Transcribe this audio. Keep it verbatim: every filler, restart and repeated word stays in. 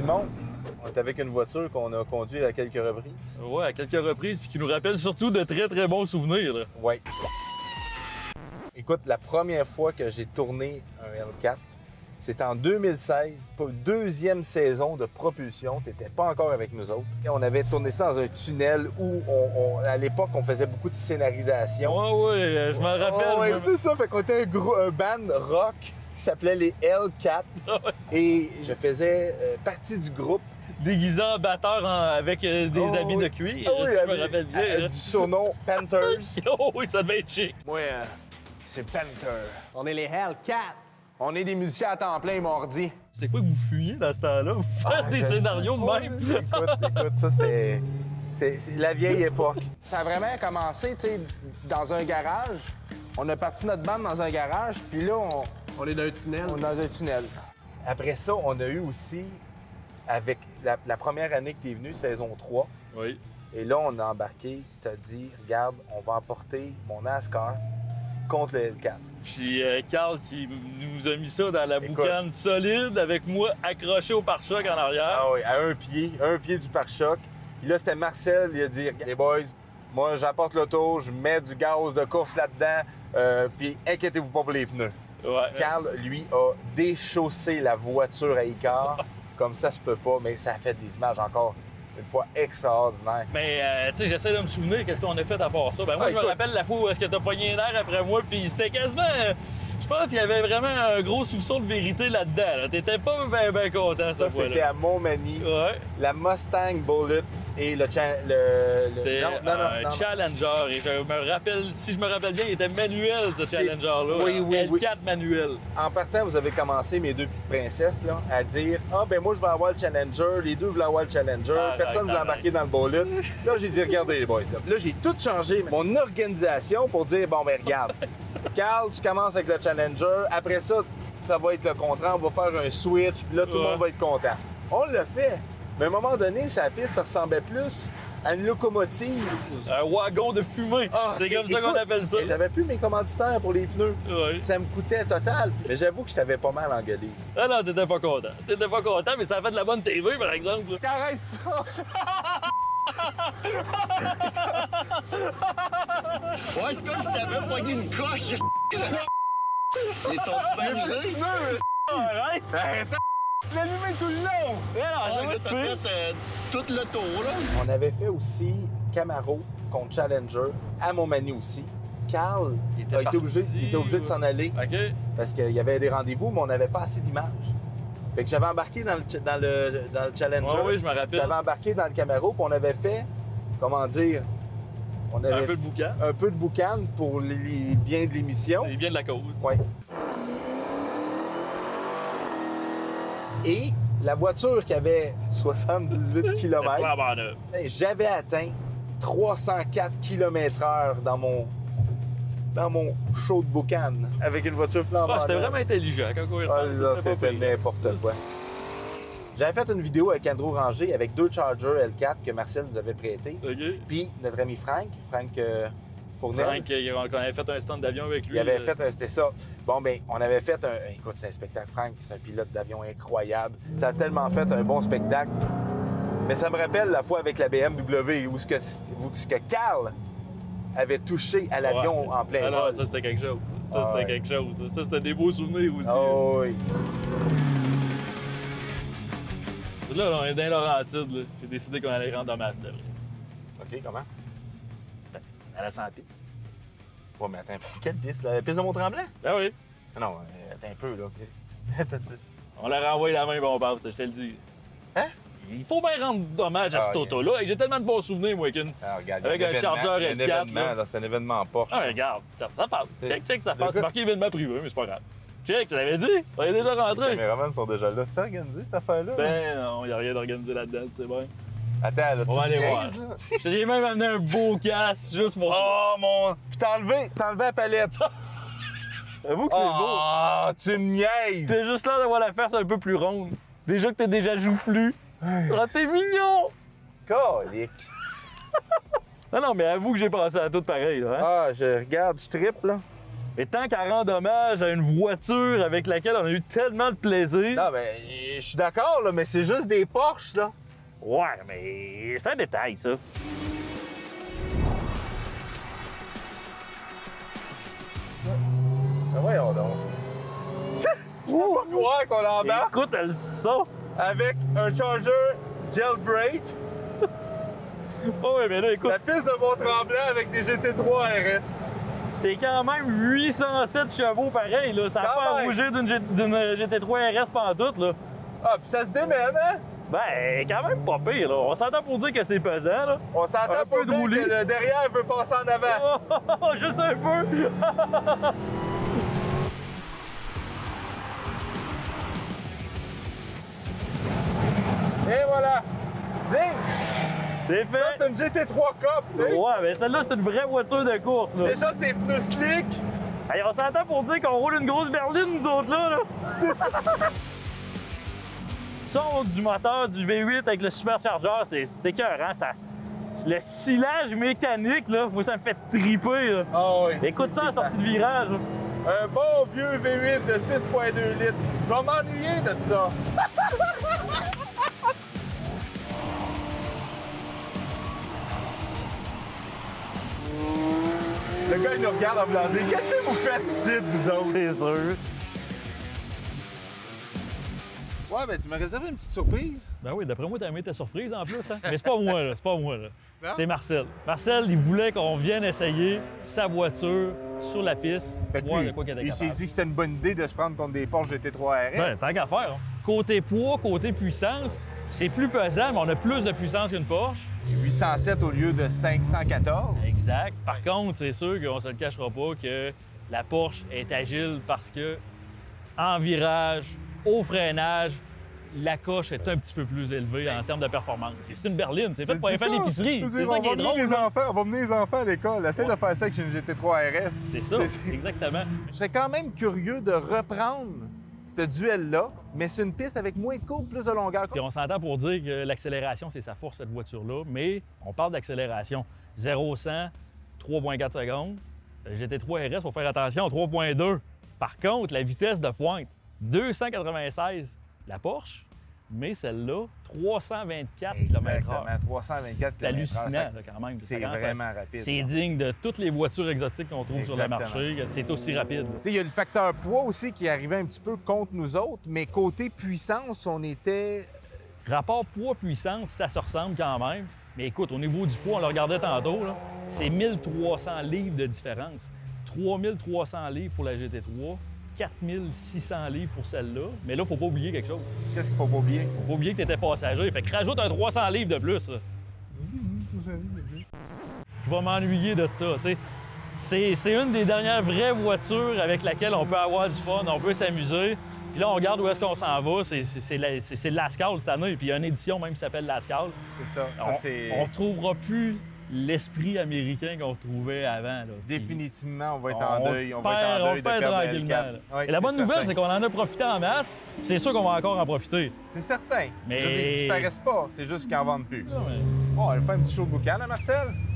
Simon, on est avec une voiture qu'on a conduite à quelques reprises. Ouais, à quelques reprises, puis qui nous rappelle surtout de très très bons souvenirs. Là. Ouais. Écoute, la première fois que j'ai tourné un L quatre, c'était en deux mille seize, pour une deuxième saison de propulsion. Tu n'étais pas encore avec nous autres. Et on avait tourné ça dans un tunnel où, on, on, à l'époque, on faisait beaucoup de scénarisation. Ouais, ouais, je m'en rappelle. Oh, ouais, moi. c'est ça. Fait qu'on était un, gros, un band rock qui s'appelait les L quatre. Et je faisais euh, partie du groupe. Déguisé en batteur en- avec euh, des Oh, habits oui. de cuir, Oh, oui, si je me avec- rappelle bien. euh, là. du surnom Panthers. Oh oui, ça devait être chic. Moi, euh, c'est Panther. On est les Hellcats. On est des musiciens à temps plein, ils m'ont dit. C'est quoi que vous fuyez dans ce temps-là? Vous faites Ah, des je scénarios sais de pas. même? Écoute, écoute, ça c'était... C'est c'est la vieille époque. Ça a vraiment commencé, tu sais, dans un garage. On a parti notre bande dans un garage, puis là, on, On est dans un tunnel. on est dans un tunnel. Après ça, on a eu aussi, avec la, la première année que tu es venu, saison trois, Oui. et là, on a embarqué, t'as dit, regarde, on va emporter mon NASCAR contre le L quatre. Puis euh, Carl qui nous a mis ça dans la Écoute. boucane solide avec moi accroché au pare-choc en arrière. Ah oui, à un pied, un pied du pare-choc. Puis là, c'était Marcel, il a dit, les boys, moi, j'apporte l'auto, je mets du gaz de course là-dedans, euh, puis inquiétez-vous pas pour les pneus. Ouais. Carl, lui, a déchaussé la voiture à Icar. Comme ça se peut pas, mais ça a fait des images encore une fois extraordinaires. Mais, euh, tu sais, j'essaie de me souvenir qu'est-ce qu'on a fait à part ça. Ben, moi, Ah, je me écoute. rappelle la fois où est-ce que t'as pogné un air après moi, puis c'était quasiment... euh, je pense qu'il y avait vraiment un gros soupçon de vérité là-dedans. Là. T'étais pas bien ben content, Ça, cette c'était fois-là. à Montmagny. Ouais. La Mustang Bullet et le... cha- le, le- C'est non, non, non, un non, non. Challenger. Et je me rappelle, si je me rappelle bien, il était manuel, ce C'est- Challenger-là. Oui, oui, L quatre oui. manuel. En partant, vous avez commencé, mes deux petites princesses, là, à dire « Ah, ben moi, je vais avoir le Challenger. Les deux voulaient avoir le Challenger. Arrête, Personne ne voulait arrête. embarquer dans le Bullet. » Là, j'ai dit « Regardez, les boys. » Là, Là, j'ai tout changé, mon organisation, pour dire « Bon, ben regarde. Carl, tu commences avec le Challenger. Après ça, ça va être le contraire. On va faire un switch. Puis là, tout le Ouais. monde va être content. » On l'a fait. Mais à un moment donné, sa piste, ça ressemblait plus à une locomotive. Un wagon de fumée. Ah, c'est comme ça qu'on écoute, appelle ça. et J'avais plus mes commanditaires pour les pneus. Ouais. Ça me coûtait total. Mais j'avoue que je t'avais pas mal engueulé. Ah non, t'étais pas content. T'étais pas content, mais ça a fait de la bonne T V, par exemple. Arrête ça! Ouais, c'est comme si t'avais pogné une coche. Ils sont bien usés. Arrête! Tu l'as allumé tout le long! Non, Ah, non, là, c'est t'as pas fait euh, tout le tour, là. On avait fait aussi Camaro contre Challenger à Montmagny aussi. Carl Il était a été obligé, parti, il était obligé de ou- s'en aller OK. parce qu'il y avait des rendez-vous, mais on n'avait pas assez d'images. Fait que j'avais embarqué dans le, ch- dans le, dans le Challenger. Ouais, oui, je me rappelle. J'avais embarqué dans le Camaro, puis on avait fait, comment dire, on avait Un peu de fait boucan. un peu de boucan pour les, les biens de l'émission. C'est bien de la cause. Ouais. Et la voiture qui avait soixante-dix-huit kilomètres, Clairement neuf. j'avais atteint trois cent quatre kilomètres heure dans mon dans mon show de boucan avec une voiture flambant Ah, c'était neuve. vraiment intelligent quand on y Ah, repense, là, pas c'était pire. n'importe quoi. J'avais fait une vidéo avec Andrew Ranger avec deux Charger L quatre que Marcel nous avait prêté. OK. Puis notre ami Frank, Frank euh, Fournel, Frank, il- on avait fait un stand d'avion avec lui. il avait euh, fait un... C'était ça. Bon, ben, on avait fait un... Écoute, c'est un spectacle. Frank, c'est un pilote d'avion incroyable. Ça a tellement fait un bon spectacle. Mais ça me rappelle la fois avec la B M W où ce que, où ce que Carl avait touché à l'avion ouais. en plein Ah non, vol. ça, c'était quelque chose. Ça, Ah, c'était ouais. quelque chose. Ça, c'était des beaux souvenirs aussi. Oh, oui. Là, on est dans les Laurentides. là. J'ai décidé qu'on allait rendre hommage. Là. OK, comment? À la cent piste. Ouais, mais attends, quelle piste? La piste de Mont-Tremblant? Ah oui. Non, euh, attends un peu, là. Attends-tu. On leur a envoyé la main, bon, passe, je te le dis. Hein? Il faut bien rendre hommage à Ah, cette ok. auto-là. Et j'ai tellement de bons souvenirs, moi, qu'une. Ah, regarde, Avec il y a un événement, Charger il y a L quatre, un événement, là. là, c'est un événement Porsche. Ah, regarde, ça, ça passe. Check, check, ça Le passe. gars- C'est marqué événement privé, mais c'est pas grave. Check, je l'avais dit. On est déjà Les rentré. caméramans sont déjà là. C'est organisé, cette affaire-là? Ben non, il n'y a rien d'organisé là-dedans, tu sais bien. Attends, là, tu On va me aller niaises, voir. là? J'ai même amené un beau casque juste pour. Oh, mon... Puis t'as enlevé, t'as enlevé la palette. Avoue que c'est beau. Ah, tu me niaises. T'es juste là d'avoir la face un peu plus ronde. Déjà que t'es déjà joufflu. Ah, t'es mignon! Calique. Non, non, mais avoue que j'ai pensé à tout pareil, là. Hein? Ah, je regarde, je triple, là. Et tant qu'à rendre hommage à une voiture avec laquelle on a eu tellement de plaisir. Non, ben, je suis d'accord, là, mais c'est juste des Porsche, là. Ouais, mais c'est un détail, ça. Ben voyons donc. Je peux pas croire qu'on embarque Écoute, le son. avec un Charger jailbreak, Oh, ouais, mais là, écoute, la piste de Mont-Tremblant avec des G T trois R S. c'est quand même huit cent sept chevaux pareil, là. Ça n'a Quand pas à même. rougir d'une G- d'une G T trois R S pantoute, là. Ah, puis ça se démène, hein? Ben, quand même pas pire, là. On s'entend pour dire que c'est pesant, là. On s'entend Un pour peu de dire roulis. que le derrière veut passer en avant. Oh, juste un peu. Et voilà! Zing! C'est fait. Ça, c'est une G T trois Cup, tu sais. Ouais, mais celle-là, c'est une vraie voiture de course, là. Déjà, c'est pneus slick. Hey, on s'entend pour dire qu'on roule une grosse berline, nous autres, là. là. C'est ça. Son du moteur du V huit avec le superchargeur, c'est c'est écœurant. Ça... Le silage mécanique, là, moi, ça me fait triper, là. Ah oui. Écoute ça en sortie de virage, là. Un bon vieux V huit de six virgule deux litres. Je vais m'ennuyer de ça. Le gars, il nous regarde en voulant dire « Qu'est-ce que vous faites ici, vous autres? C'est sûr. » Ouais, ben tu m'as réservé une petite surprise. Ben oui, d'après moi, t'as aimé ta surprise en plus, hein? Mais c'est pas moi, là. C'est pas moi, là. Non? C'est Marcel. Marcel, il voulait qu'on vienne essayer sa voiture sur la piste, Fait que voir lui, de quoi qu'elle était il s'est capable. dit que c'était une bonne idée de se prendre contre des Porsche G T trois R Ben, S. tant qu'à faire. hein. Côté poids, côté puissance, c'est plus pesant, mais on a plus de puissance qu'une Porsche. huit cent sept au lieu de cinq cent quatorze. Exact. Par contre, c'est sûr qu'on se le cachera pas que la Porsche est agile parce que en virage, au freinage, la coche est un petit peu plus élevée en termes de performance. C'est une berline, c'est fait pour aller faire l'épicerie. C'est ça qui est drôle. Les là. enfants, on va mener les enfants à l'école. Essaye de faire ça avec une G T trois R S. C'est ça, exactement. Je serais quand même curieux de reprendre ce duel-là, mais c'est une piste avec moins de courbes, plus de longueur. Puis on s'entend pour dire que l'accélération, c'est sa force, cette voiture-là, mais on parle d'accélération. zéro à cent, trois virgule quatre secondes. Le G T trois R S, il faut faire attention, trois virgule deux. Par contre, la vitesse de pointe, deux cent quatre-vingt-seize, la Porsche, mais celle-là, trois cent vingt-quatre kilomètres heure. Exactement, trois cent vingt-quatre C'est kilomètres heure. hallucinant, là, quand même. C'est Ça commence à- vraiment rapide. C'est digne de toutes les voitures exotiques qu'on trouve sur le Exactement. marché. C'est aussi rapide. là. Tu sais, il y a le facteur poids aussi qui arrivait un petit peu contre nous autres, mais côté puissance, on était... Rapport poids-puissance, ça se ressemble quand même. Mais écoute, au niveau du poids, on le regardait tantôt, là, c'est mille trois cents livres de différence. trois mille trois cents livres pour la G T trois, quatre mille six cents livres pour celle-là. Mais là, faut pas oublier quelque chose. Qu'est-ce qu'il faut pas oublier? Faut pas oublier que tu étais passager. Fait que rajoute un trois cents livres de plus. là. Je vais m'ennuyer de ça, tu sais. C'est, c'est une des dernières vraies voitures avec laquelle on peut avoir du fun, on peut s'amuser. Puis là, on regarde où est-ce qu'on s'en va. C'est, c'est, c'est, la- c'est, c'est le Lascal cette année. Puis il y a une édition même qui s'appelle Lascal. C'est ça. Ça, on, c'est... on retrouvera plus l'esprit américain qu'on retrouvait avant. Là. Puis Définitivement, on va être on en deuil. On va être perd- en on deuil de perd perdre le tranquillement, L quatre. là. Ouais, Et la bonne c'est nouvelle, certain. c'est qu'on en a profité en masse. Puis c'est sûr qu'on va encore en profiter. C'est certain. Mais- Je veux dire, Ils disparaissent pas. C'est juste qu'ils en vendent plus. Là, mais- Oh, elle fait un petit show de boucan, là, Marcel?